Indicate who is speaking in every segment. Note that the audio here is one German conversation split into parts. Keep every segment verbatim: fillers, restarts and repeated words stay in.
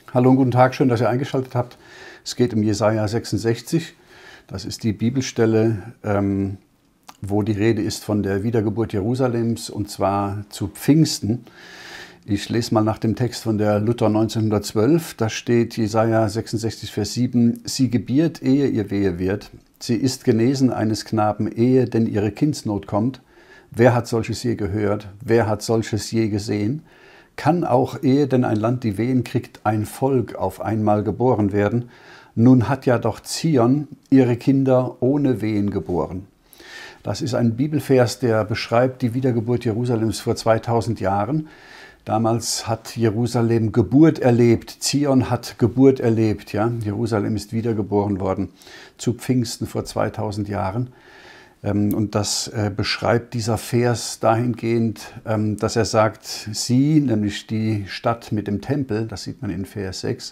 Speaker 1: Hallo und guten Tag, schön, dass ihr eingeschaltet habt. Es geht um Jesaja sechsundsechzig. Das ist die Bibelstelle, ähm, wo die Rede ist von der Wiedergeburt Jerusalems, und zwar zu Pfingsten. Ich lese mal nach dem Text von der Luther neunzehnhundertzwölf. Da steht Jesaja sechsundsechzig, Vers sieben: Sie gebiert, ehe ihr Wehe wird. Sie ist genesen eines Knaben, ehe denn ihre Kindsnot kommt. Wer hat solches je gehört? Wer hat solches je gesehen? Kann auch, ehe denn ein Land die Wehen kriegt, ein Volk auf einmal geboren werden? Nun hat ja doch Zion ihre Kinder ohne Wehen geboren. Das ist ein Bibelvers, der beschreibt die Wiedergeburt Jerusalems vor zweitausend Jahren. Damals hat Jerusalem Geburt erlebt, Zion hat Geburt erlebt. Ja? Jerusalem ist wiedergeboren worden zu Pfingsten vor zweitausend Jahren. Und das beschreibt dieser Vers dahingehend, dass er sagt, sie, nämlich die Stadt mit dem Tempel, das sieht man in Vers sechs,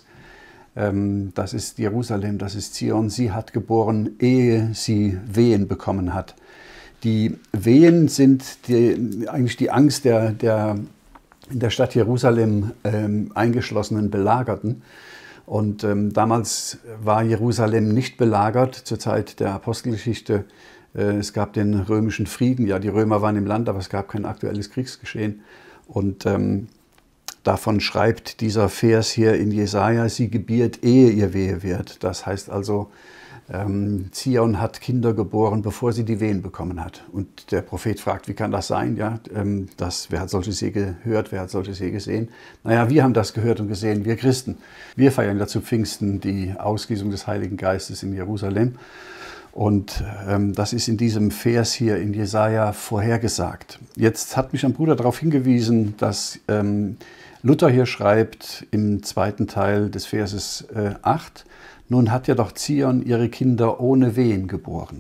Speaker 1: das ist Jerusalem, das ist Zion, sie hat geboren, ehe sie Wehen bekommen hat. Die Wehen sind die, eigentlich die Angst der, der in der Stadt Jerusalem ähm, eingeschlossenen Belagerten. Und ähm, damals war Jerusalem nicht belagert, zur Zeit der Apostelgeschichte. Äh, es gab den römischen Frieden, ja, die Römer waren im Land, aber es gab kein aktuelles Kriegsgeschehen. Und ähm, davon schreibt dieser Vers hier in Jesaja: Sie gebiert, ehe ihr Wehe wird. Das heißt also, Ähm, Zion hat Kinder geboren, bevor sie die Wehen bekommen hat. Und der Prophet fragt, wie kann das sein? Ja, ähm, das, wer hat solches je gehört, wer hat solches je gesehen? Naja, wir haben das gehört und gesehen, wir Christen. Wir feiern ja zu Pfingsten die Ausgießung des Heiligen Geistes in Jerusalem. Und ähm, das ist in diesem Vers hier in Jesaja vorhergesagt. Jetzt hat mich ein Bruder darauf hingewiesen, dass ähm, Luther hier schreibt im zweiten Teil des Verses äh, acht, nun hat ja doch Zion ihre Kinder ohne Wehen geboren.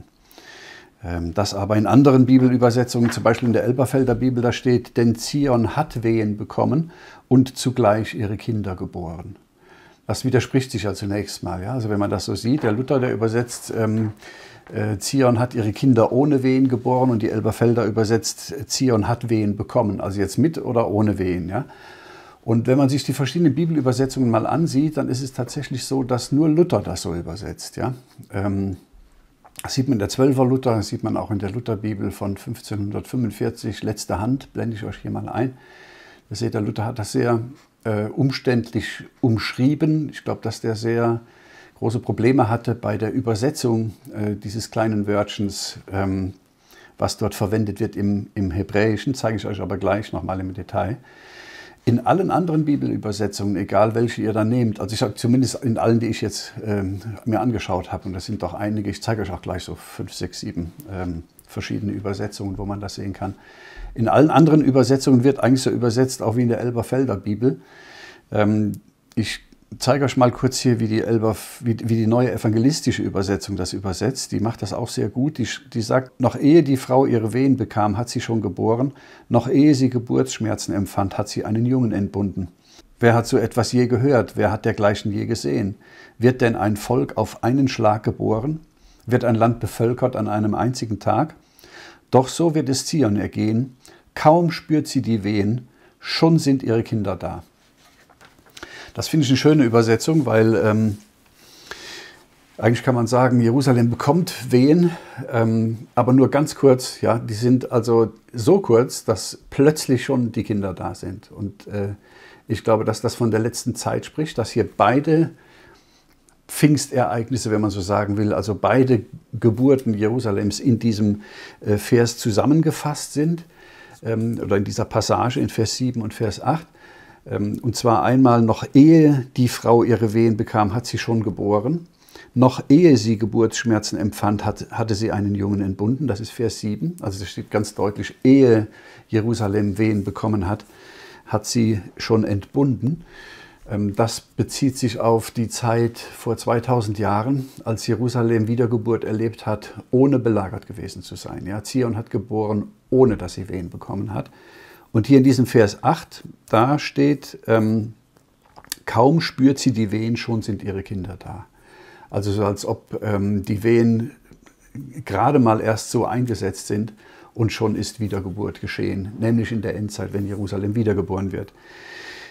Speaker 1: Das aber in anderen Bibelübersetzungen, zum Beispiel in der Elberfelder Bibel, da steht, denn Zion hat Wehen bekommen und zugleich ihre Kinder geboren. Das widerspricht sich ja zunächst mal. Ja? Also wenn man das so sieht, der Luther, der übersetzt, ähm, äh, Zion hat ihre Kinder ohne Wehen geboren, und die Elberfelder übersetzt, Zion hat Wehen bekommen. Also jetzt mit oder ohne Wehen. Ja? Und wenn man sich die verschiedenen Bibelübersetzungen mal ansieht, dann ist es tatsächlich so, dass nur Luther das so übersetzt. Ja? Ähm, das sieht man in der Zwölfer Luther, das sieht man auch in der Lutherbibel von fünfzehnhundertfünfundvierzig, letzte Hand, blende ich euch hier mal ein. Da seht ihr, Luther hat das sehr äh, umständlich umschrieben. Ich glaube, dass der sehr große Probleme hatte bei der Übersetzung äh, dieses kleinen Wörtchens, ähm, was dort verwendet wird im, im Hebräischen, zeige ich euch aber gleich nochmal im Detail. In allen anderen Bibelübersetzungen, egal welche ihr da nehmt, also ich sage zumindest in allen, die ich jetzt ähm, mir angeschaut habe, und das sind doch einige, ich zeige euch auch gleich so fünf, sechs, sieben ähm, verschiedene Übersetzungen, wo man das sehen kann. In allen anderen Übersetzungen wird eigentlich so übersetzt, auch wie in der Elberfelder Bibel. Ähm, ich zeige euch mal kurz hier, wie die, Elber, wie, wie die neue evangelistische Übersetzung das übersetzt. Die macht das auch sehr gut. Die, die sagt, noch ehe die Frau ihre Wehen bekam, hat sie schon geboren. Noch ehe sie Geburtsschmerzen empfand, hat sie einen Jungen entbunden. Wer hat so etwas je gehört? Wer hat dergleichen je gesehen? Wird denn ein Volk auf einen Schlag geboren? Wird ein Land bevölkert an einem einzigen Tag? Doch so wird es Zion ergehen. Kaum spürt sie die Wehen, schon sind ihre Kinder da. Das finde ich eine schöne Übersetzung, weil ähm, eigentlich kann man sagen, Jerusalem bekommt Wehen, ähm, aber nur ganz kurz. Ja, die sind also so kurz, dass plötzlich schon die Kinder da sind. Und äh, ich glaube, dass das von der letzten Zeit spricht, dass hier beide Pfingstereignisse, wenn man so sagen will, also beide Geburten Jerusalems in diesem äh, Vers zusammengefasst sind, ähm, oder in dieser Passage in Vers sieben und Vers acht. Und zwar einmal, noch ehe die Frau ihre Wehen bekam, hat sie schon geboren. Noch ehe sie Geburtsschmerzen empfand, hat, hatte sie einen Jungen entbunden. Das ist Vers sieben. Also da steht ganz deutlich, ehe Jerusalem Wehen bekommen hat, hat sie schon entbunden. Das bezieht sich auf die Zeit vor zweitausend Jahren, als Jerusalem Wiedergeburt erlebt hat, ohne belagert gewesen zu sein. Ja, Zion hat geboren, ohne dass sie Wehen bekommen hat. Und hier in diesem Vers acht, da steht, ähm, kaum spürt sie die Wehen, schon sind ihre Kinder da. Also so als ob ähm, die Wehen gerade mal erst so eingesetzt sind und schon ist Wiedergeburt geschehen, nämlich in der Endzeit, wenn Jerusalem wiedergeboren wird.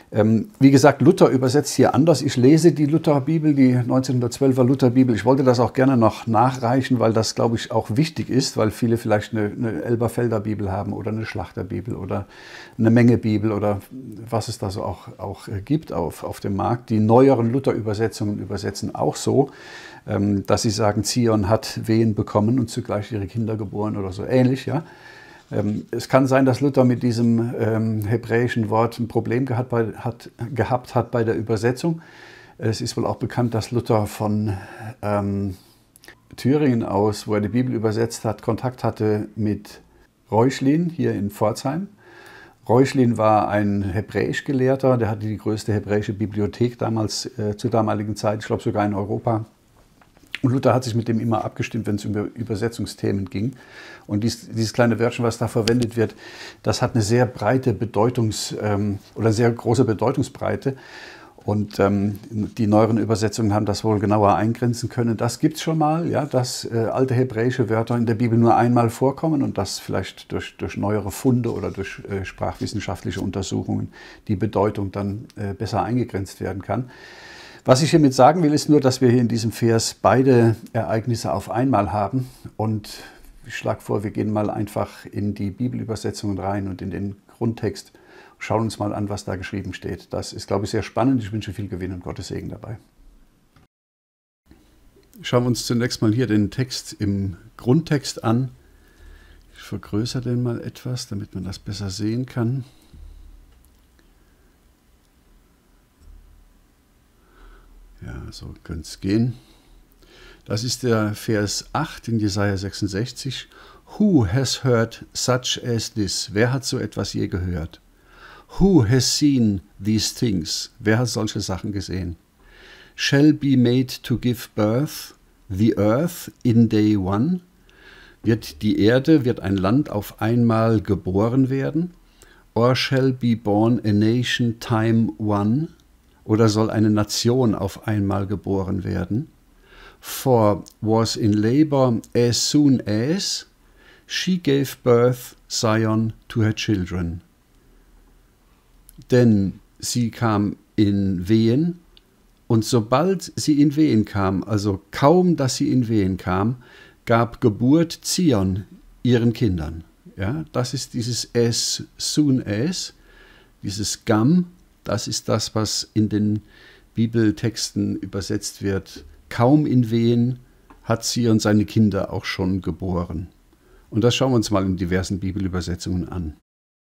Speaker 1: Ähm, wie gesagt, Luther übersetzt hier anders. Ich lese die Lutherbibel, die neunzehnhundertzwölfer Lutherbibel. Ich wollte das auch gerne noch nachreichen, weil das, glaube ich, auch wichtig ist, weil viele vielleicht eine, eine Elberfelder Bibel haben oder eine Schlachterbibel oder eine Menge Bibel oder was es da so auch, auch gibt auf, auf dem Markt. Die neueren Luther-Übersetzungen übersetzen auch so, ähm, dass sie sagen, Zion hat Wehen bekommen und zugleich ihre Kinder geboren oder so ähnlich, ja. Es kann sein, dass Luther mit diesem ähm, hebräischen Wort ein Problem gehabt, bei, hat, gehabt hat bei der Übersetzung. Es ist wohl auch bekannt, dass Luther von ähm, Thüringen aus, wo er die Bibel übersetzt hat, Kontakt hatte mit Reuchlin hier in Pforzheim. Reuchlin war ein Hebräischgelehrter, der hatte die größte hebräische Bibliothek damals, äh, zur damaligen Zeit, ich glaube sogar in Europa. Und Luther hat sich mit dem immer abgestimmt, wenn es um Übersetzungsthemen ging. Und dies, dieses kleine Wörtchen, was da verwendet wird, das hat eine sehr breite Bedeutungs- ähm, oder sehr große Bedeutungsbreite. Und ähm, die neueren Übersetzungen haben das wohl genauer eingrenzen können. Das gibt es schon mal, ja, dass äh, alte hebräische Wörter in der Bibel nur einmal vorkommen und dass vielleicht durch, durch neuere Funde oder durch äh, sprachwissenschaftliche Untersuchungen die Bedeutung dann äh, besser eingegrenzt werden kann. Was ich hiermit sagen will, ist nur, dass wir hier in diesem Vers beide Ereignisse auf einmal haben. Und ich schlage vor, wir gehen mal einfach in die Bibelübersetzungen rein und in den Grundtext. Schauen uns mal an, was da geschrieben steht. Das ist, glaube ich, sehr spannend. Ich wünsche viel Gewinn und Gottes Segen dabei. Schauen wir uns zunächst mal hier den Text im Grundtext an. Ich vergrößere den mal etwas, damit man das besser sehen kann. Ja, so könnte es gehen. Das ist der Vers acht in Jesaja sechsundsechzig. Who has heard such as this? Wer hat so etwas je gehört? Who has seen these things? Wer hat solche Sachen gesehen? Shall be made to give birth, the earth in day one? Wird die Erde, wird ein Land auf einmal geboren werden? Or shall be born a nation time one? Oder soll eine Nation auf einmal geboren werden? For was in labor as soon as she gave birth Zion to her children. Denn sie kam in Wehen, und sobald sie in Wehen kam, also kaum, dass sie in Wehen kam, gab Geburt Zion ihren Kindern. Ja, das ist dieses as soon as, dieses Gam. Das ist das, was in den Bibeltexten übersetzt wird. Kaum in Wehen hat Zion seine Kinder auch schon geboren. Und das schauen wir uns mal in diversen Bibelübersetzungen an.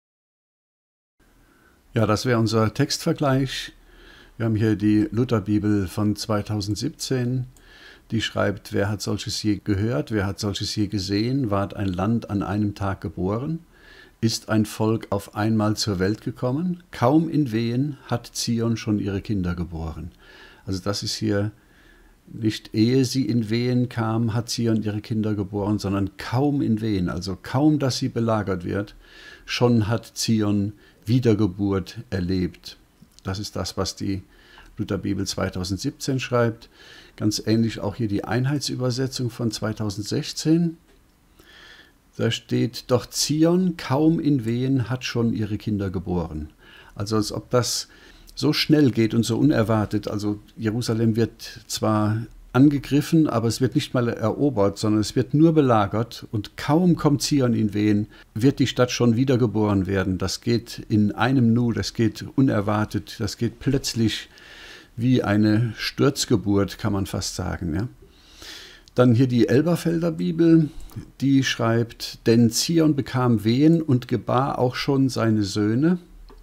Speaker 1: Ja, das wäre unser Textvergleich. Wir haben hier die Lutherbibel von zweitausendsiebzehn. Die schreibt, wer hat solches je gehört, wer hat solches je gesehen, ward ein Land an einem Tag geboren. Ist ein Volk auf einmal zur Welt gekommen? Kaum in Wehen hat Zion schon ihre Kinder geboren. Also das ist hier nicht, ehe sie in Wehen kam, hat Zion ihre Kinder geboren, sondern kaum in Wehen, also kaum, dass sie belagert wird, schon hat Zion Wiedergeburt erlebt. Das ist das, was die Lutherbibel zweitausendsiebzehn schreibt. Ganz ähnlich auch hier die Einheitsübersetzung von zweitausendsechzehn. Da steht, doch Zion, kaum in Wehen, hat schon ihre Kinder geboren. Also als ob das so schnell geht und so unerwartet. Also Jerusalem wird zwar angegriffen, aber es wird nicht mal erobert, sondern es wird nur belagert. Und kaum kommt Zion in Wehen, wird die Stadt schon wiedergeboren werden. Das geht in einem Nu, das geht unerwartet, das geht plötzlich wie eine Sturzgeburt, kann man fast sagen, ja. Dann hier die Elberfelder Bibel, die schreibt, denn Zion bekam Wehen und gebar auch schon seine Söhne.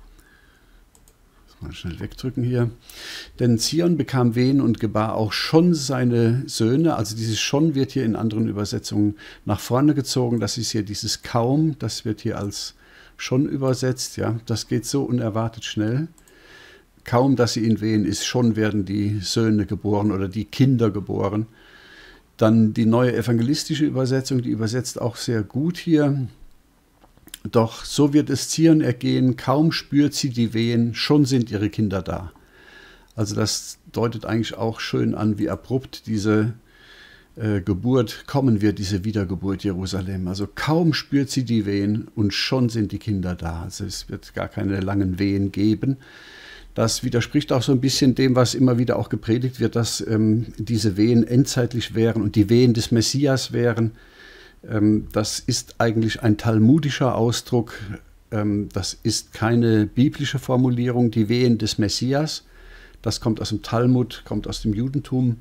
Speaker 1: Mal schnell wegdrücken hier. Denn Zion bekam Wehen und gebar auch schon seine Söhne. Also dieses schon wird hier in anderen Übersetzungen nach vorne gezogen. Das ist hier dieses kaum, das wird hier als schon übersetzt. Ja, das geht so unerwartet schnell. Kaum, dass sie in Wehen ist, schon werden die Söhne geboren oder die Kinder geboren. Dann die neue evangelistische Übersetzung, die übersetzt auch sehr gut hier. Doch so wird es Zion ergehen, kaum spürt sie die Wehen, schon sind ihre Kinder da. Also das deutet eigentlich auch schön an, wie abrupt diese äh, Geburt kommen wird, diese Wiedergeburt Jerusalem. Also kaum spürt sie die Wehen und schon sind die Kinder da. Also es wird gar keine langen Wehen geben. Das widerspricht auch so ein bisschen dem, was immer wieder auch gepredigt wird, dass ähm, diese Wehen endzeitlich wären und die Wehen des Messias wären. Ähm, das ist eigentlich ein talmudischer Ausdruck. Ähm, das ist keine biblische Formulierung, die Wehen des Messias. Das kommt aus dem Talmud, kommt aus dem Judentum.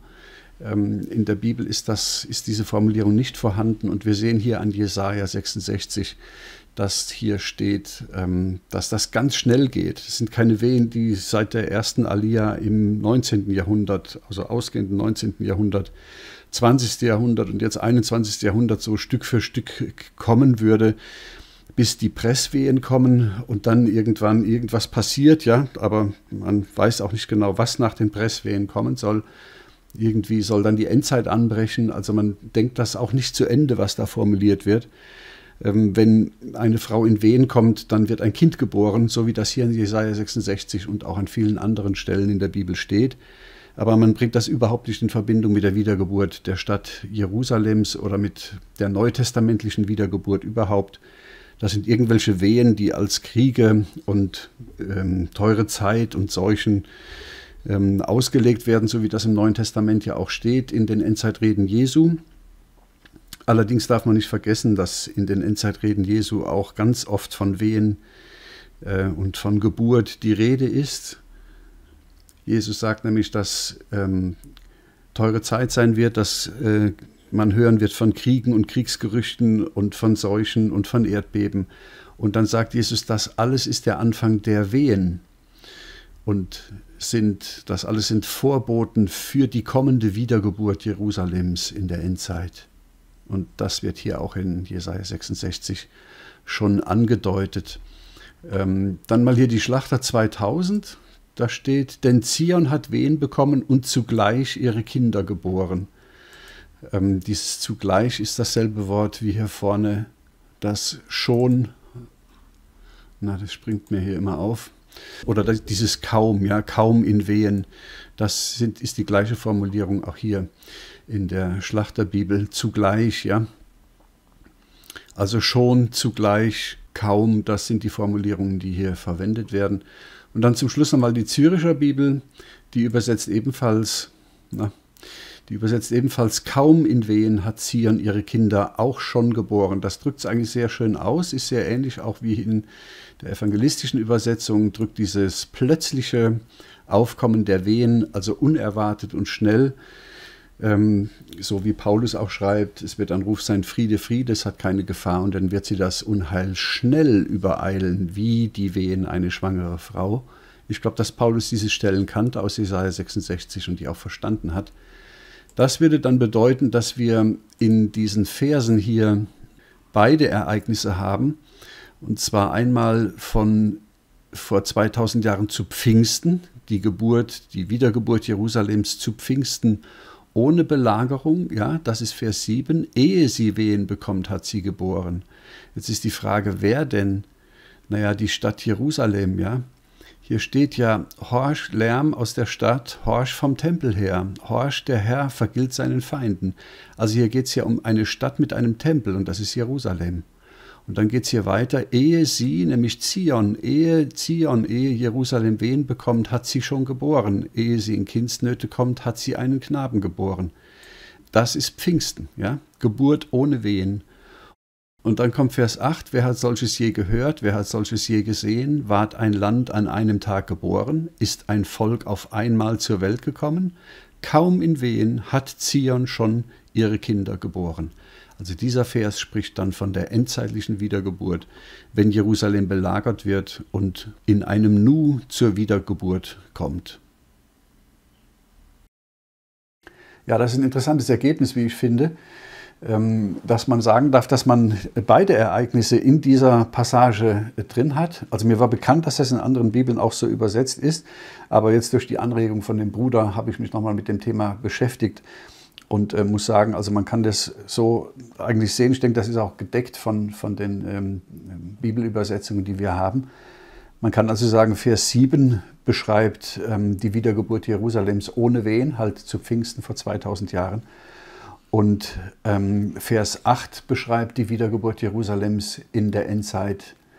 Speaker 1: In der Bibel ist, das, ist diese Formulierung nicht vorhanden und wir sehen hier an Jesaja sechsundsechzig, dass hier steht, dass das ganz schnell geht. Es sind keine Wehen, die seit der ersten Aliyah im neunzehnten Jahrhundert, also ausgehenden neunzehnten Jahrhundert, zwanzigsten Jahrhundert und jetzt einundzwanzigsten Jahrhundert so Stück für Stück kommen würde, bis die Presswehen kommen und dann irgendwann irgendwas passiert, ja, aber man weiß auch nicht genau, was nach den Presswehen kommen soll. Irgendwie soll dann die Endzeit anbrechen, also man denkt das auch nicht zu Ende, was da formuliert wird. Ähm, wenn eine Frau in Wehen kommt, dann wird ein Kind geboren, so wie das hier in Jesaja sechsundsechzig und auch an vielen anderen Stellen in der Bibel steht. Aber man bringt das überhaupt nicht in Verbindung mit der Wiedergeburt der Stadt Jerusalems oder mit der neutestamentlichen Wiedergeburt überhaupt. Das sind irgendwelche Wehen, die als Kriege und ähm, teure Zeit und Seuchen ähm, ausgelegt werden, so wie das im Neuen Testament ja auch steht in den Endzeitreden Jesu. Allerdings darf man nicht vergessen, dass in den Endzeitreden Jesu auch ganz oft von Wehen äh, und von Geburt die Rede ist. Jesus sagt nämlich, dass ähm, teure Zeit sein wird, dass äh, man hören wird von Kriegen und Kriegsgerüchten und von Seuchen und von Erdbeben. Und dann sagt Jesus, das alles ist der Anfang der Wehen. Und sind, das alles sind Vorboten für die kommende Wiedergeburt Jerusalems in der Endzeit. Und das wird hier auch in Jesaja sechsundsechzig schon angedeutet. Ähm, dann mal hier die Schlachter zweitausend. Da steht, denn Zion hat Wehen bekommen und zugleich ihre Kinder geboren. Ähm, dieses zugleich ist dasselbe Wort wie hier vorne, das schon, na, das springt mir hier immer auf. Oder das, dieses kaum, ja, kaum in Wehen, das sind, ist die gleiche Formulierung auch hier in der Schlachterbibel, zugleich, ja. Also schon, zugleich, kaum, das sind die Formulierungen, die hier verwendet werden. Und dann zum Schluss nochmal die Züricher Bibel, die übersetzt ebenfalls, na, die übersetzt ebenfalls, kaum in Wehen hat Zion ihre Kinder auch schon geboren. Das drückt es eigentlich sehr schön aus, ist sehr ähnlich auch wie in der evangelistischen Übersetzung, drückt dieses plötzliche Aufkommen der Wehen, also unerwartet und schnell, ähm, so wie Paulus auch schreibt, es wird ein Ruf sein, Friede, Friede, es hat keine Gefahr und dann wird sie das Unheil schnell übereilen, wie die Wehen eine schwangere Frau. Ich glaube, dass Paulus diese Stellen kannte aus Jesaja sechsundsechzig und die auch verstanden hat. Das würde dann bedeuten, dass wir in diesen Versen hier beide Ereignisse haben. Und zwar einmal von vor zweitausend Jahren zu Pfingsten, die Geburt, die Wiedergeburt Jerusalems zu Pfingsten ohne Belagerung. Ja, das ist Vers sieben. Ehe sie Wehen bekommt, hat sie geboren. Jetzt ist die Frage, wer denn? Naja, die Stadt Jerusalem, ja. Hier steht ja, horch Lärm aus der Stadt, horch vom Tempel her, horch der Herr vergilt seinen Feinden. Also hier geht es ja um eine Stadt mit einem Tempel und das ist Jerusalem. Und dann geht es hier weiter, ehe sie, nämlich Zion, ehe Zion, ehe Jerusalem Wehen bekommt, hat sie schon geboren. Ehe sie in Kindsnöte kommt, hat sie einen Knaben geboren. Das ist Pfingsten, ja, Geburt ohne Wehen. Und dann kommt Vers acht, wer hat solches je gehört, wer hat solches je gesehen, ward ein Land an einem Tag geboren, ist ein Volk auf einmal zur Welt gekommen, kaum in Wehen hat Zion schon ihre Kinder geboren. Also dieser Vers spricht dann von der endzeitlichen Wiedergeburt, wenn Jerusalem belagert wird und in einem Nu zur Wiedergeburt kommt. Ja, das ist ein interessantes Ergebnis, wie ich finde, dass man sagen darf, dass man beide Ereignisse in dieser Passage drin hat. Also mir war bekannt, dass das in anderen Bibeln auch so übersetzt ist, aber jetzt durch die Anregung von dem Bruder habe ich mich nochmal mit dem Thema beschäftigt und äh, muss sagen, also man kann das so eigentlich sehen. Ich denke, das ist auch gedeckt von, von den ähm, Bibelübersetzungen, die wir haben. Man kann also sagen, Vers sieben beschreibt ähm, die Wiedergeburt Jerusalems ohne Wehen, halt zu Pfingsten vor zweitausend Jahren. Und ähm, Vers acht beschreibt die Wiedergeburt Jerusalems in der Endzeit,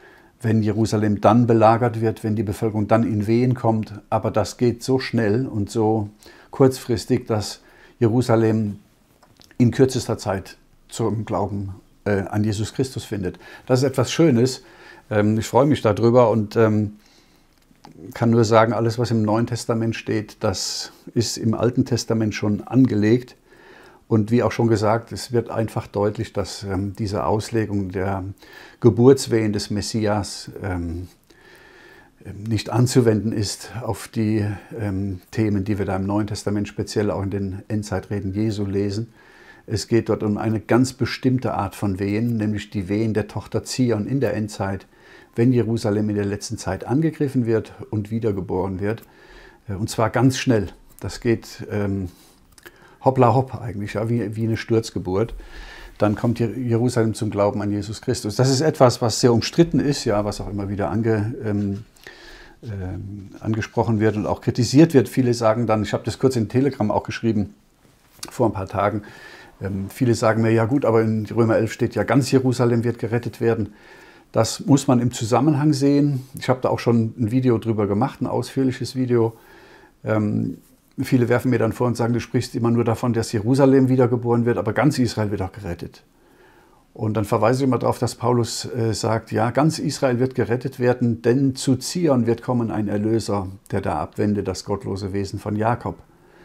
Speaker 1: wenn Jerusalem dann belagert wird, wenn die Bevölkerung dann in Wehen kommt. Aber das geht so schnell und so kurzfristig, dass Jerusalem in kürzester Zeit zum Glauben äh, an Jesus Christus findet. Das ist etwas Schönes. Ähm, ich freue mich darüber und ähm, kann nur sagen, alles, was im Neuen Testament steht, das ist im Alten Testament schon angelegt. Und wie auch schon gesagt, es wird einfach deutlich, dass ähm, diese Auslegung der Geburtswehen des Messias ähm, nicht anzuwenden ist auf die ähm, Themen, die wir da im Neuen Testament speziell auch in den Endzeitreden Jesu lesen. Es geht dort um eine ganz bestimmte Art von Wehen, nämlich die Wehen der Tochter Zion in der Endzeit, wenn Jerusalem in der letzten Zeit angegriffen wird und wiedergeboren wird. Und zwar ganz schnell. Das geht ähm, hoppla hopp eigentlich, ja, wie, wie eine Sturzgeburt. Dann kommt Jerusalem zum Glauben an Jesus Christus. Das ist etwas, was sehr umstritten ist, ja, was auch immer wieder ange, ähm, ähm, angesprochen wird und auch kritisiert wird. Viele sagen dann, ich habe das kurz in Telegram auch geschrieben, vor ein paar Tagen, ähm, viele sagen mir, ja gut, aber in Römer elf steht ja, ganz Jerusalem wird gerettet werden. Das muss man im Zusammenhang sehen. Ich habe da auch schon ein Video drüber gemacht, ein ausführliches Video. Ähm, viele werfen mir dann vor und sagen, du sprichst immer nur davon, dass Jerusalem wiedergeboren wird, aber ganz Israel wird auch gerettet. Und dann verweise ich immer darauf, dass Paulus äh, sagt, ja, ganz Israel wird gerettet werden, denn zu Zion wird kommen ein Erlöser, der da abwendet das gottlose Wesen von Jakob.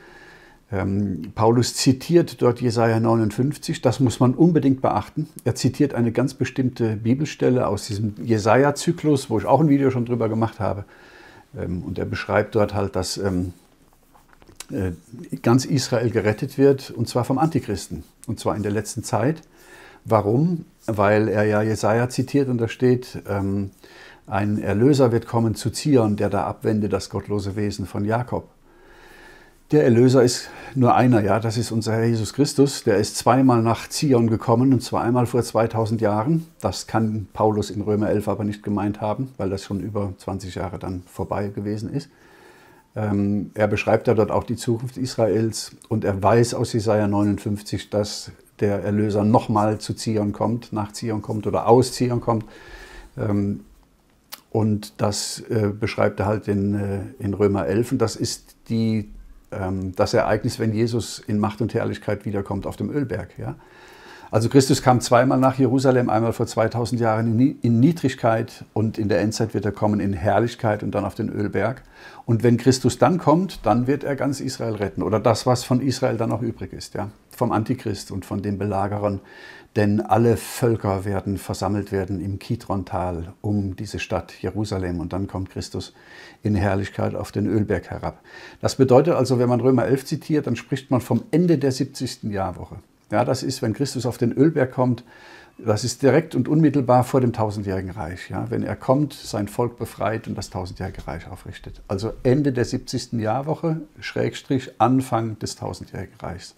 Speaker 1: Ähm, Paulus zitiert dort Jesaja neunundfünfzig, das muss man unbedingt beachten. Er zitiert eine ganz bestimmte Bibelstelle aus diesem Jesaja-Zyklus, wo ich auch ein Video schon drüber gemacht habe. Ähm, und er beschreibt dort halt, dass ähm, äh, ganz Israel gerettet wird, und zwar vom Antichristen, und zwar in der letzten Zeit. Warum? Weil er ja Jesaja zitiert und da steht, ähm, ein Erlöser wird kommen zu Zion, der da abwendet das gottlose Wesen von Jakob. Der Erlöser ist nur einer, ja, das ist unser Herr Jesus Christus. Der ist zweimal nach Zion gekommen, und zwar einmal vor zweitausend Jahren. Das kann Paulus in Römer elf aber nicht gemeint haben, weil das schon über zwanzig Jahre dann vorbei gewesen ist. Ähm, er beschreibt ja dort auch die Zukunft Israels und er weiß aus Jesaja neunundfünfzig, dass der Erlöser nochmal zu Zion kommt, nach Zion kommt oder aus Zion kommt. Ähm, und das äh, beschreibt er halt in, äh, in Römer elf, und das ist die das Ereignis, wenn Jesus in Macht und Herrlichkeit wiederkommt auf dem Ölberg. Ja? Also Christus kam zweimal nach Jerusalem, einmal vor zweitausend Jahren in Niedrigkeit und in der Endzeit wird er kommen in Herrlichkeit und dann auf den Ölberg. Und wenn Christus dann kommt, dann wird er ganz Israel retten oder das, was von Israel dann noch übrig ist, ja? Vom Antichrist und von den Belagerern. Denn alle Völker werden versammelt werden im Kidron-Tal um diese Stadt Jerusalem und dann kommt Christus in Herrlichkeit auf den Ölberg herab. Das bedeutet also, wenn man Römer elf zitiert, dann spricht man vom Ende der siebzigsten Jahrwoche. Ja, das ist, wenn Christus auf den Ölberg kommt, das ist direkt und unmittelbar vor dem tausendjährigen Reich. Ja, wenn er kommt, sein Volk befreit und das tausendjährige Reich aufrichtet. Also Ende der siebzigsten Jahrwoche, Schrägstrich, Anfang des tausendjährigen Reichs.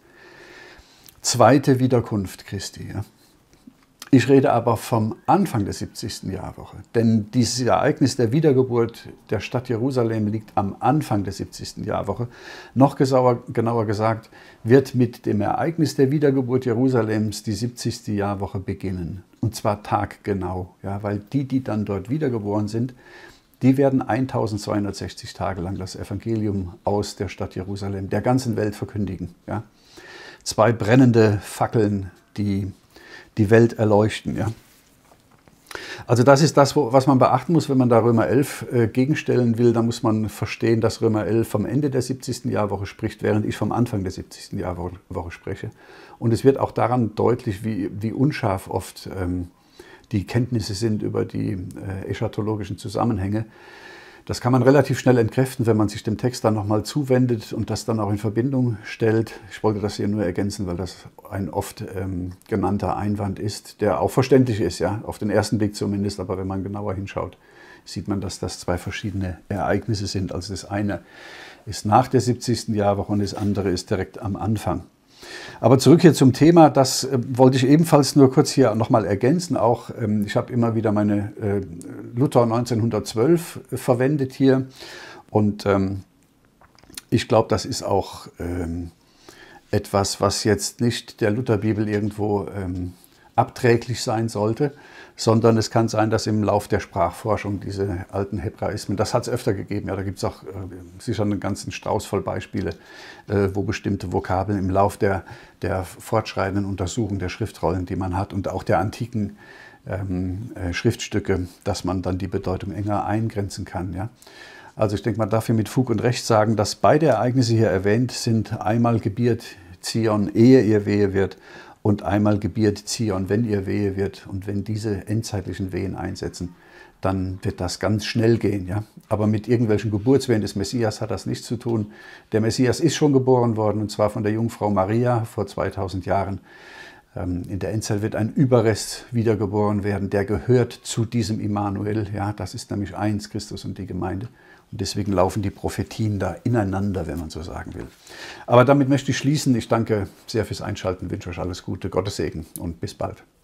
Speaker 1: Zweite Wiederkunft Christi. Ja. Ich rede aber vom Anfang der siebzigsten Jahrwoche, denn dieses Ereignis der Wiedergeburt der Stadt Jerusalem liegt am Anfang der siebzigsten Jahrwoche. Noch genauer, genauer gesagt, wird mit dem Ereignis der Wiedergeburt Jerusalems die siebzigste Jahrwoche beginnen. Und zwar taggenau, ja, weil die, die dann dort wiedergeboren sind, die werden eintausendzweihundertsechzig Tage lang das Evangelium aus der Stadt Jerusalem, der ganzen Welt verkündigen. Ja. Zwei brennende Fackeln, die die Welt erleuchten. Ja. Also das ist das, was man beachten muss, wenn man da Römer elf äh, gegenstellen will. Da muss man verstehen, dass Römer elf vom Ende der siebzigsten Jahrwoche spricht, während ich vom Anfang der siebzigsten Jahrwoche spreche. Und es wird auch daran deutlich, wie, wie unscharf oft ähm, die Kenntnisse sind über die äh, eschatologischen Zusammenhänge. Das kann man relativ schnell entkräften, wenn man sich dem Text dann nochmal zuwendet und das dann auch in Verbindung stellt. Ich wollte das hier nur ergänzen, weil das ein oft ähm, genannter Einwand ist, der auch verständlich ist, ja, auf den ersten Blick zumindest, aber wenn man genauer hinschaut, sieht man, dass das zwei verschiedene Ereignisse sind. Also das eine ist nach der siebzigsten Jahrwoche und das andere ist direkt am Anfang. Aber zurück hier zum Thema, das äh, wollte ich ebenfalls nur kurz hier nochmal ergänzen. Auch ähm, ich habe immer wieder meine äh, Luther neunzehnhundertzwölf äh, verwendet hier und ähm, ich glaube, das ist auch ähm, etwas, was jetzt nicht der Lutherbibel irgendwo ähm, abträglich sein sollte, sondern es kann sein, dass im Lauf der Sprachforschung diese alten Hebraismen, das hat es öfter gegeben, ja, da gibt es auch äh, sicher einen ganzen Strauß voll Beispiele, äh, wo bestimmte Vokabeln im Lauf der, der fortschreitenden Untersuchung der Schriftrollen, die man hat und auch der antiken ähm, äh, Schriftstücke, dass man dann die Bedeutung enger eingrenzen kann. Ja. Also ich denke, man darf hier mit Fug und Recht sagen, dass beide Ereignisse hier erwähnt sind, einmal gebiert Zion, ehe ihr Wehe wird, und einmal gebiert Zion, wenn ihr Wehe wird. Und wenn diese endzeitlichen Wehen einsetzen, dann wird das ganz schnell gehen. Ja? Aber mit irgendwelchen Geburtswehen des Messias hat das nichts zu tun. Der Messias ist schon geboren worden, und zwar von der Jungfrau Maria vor zweitausend Jahren. In der Endzeit wird ein Überrest wiedergeboren werden, der gehört zu diesem Immanuel. Ja? Das ist nämlich eins, Christus und die Gemeinde. Und deswegen laufen die Prophetien da ineinander, wenn man so sagen will. Aber damit möchte ich schließen. Ich danke sehr fürs Einschalten, wünsche euch alles Gute, Gottes Segen und bis bald.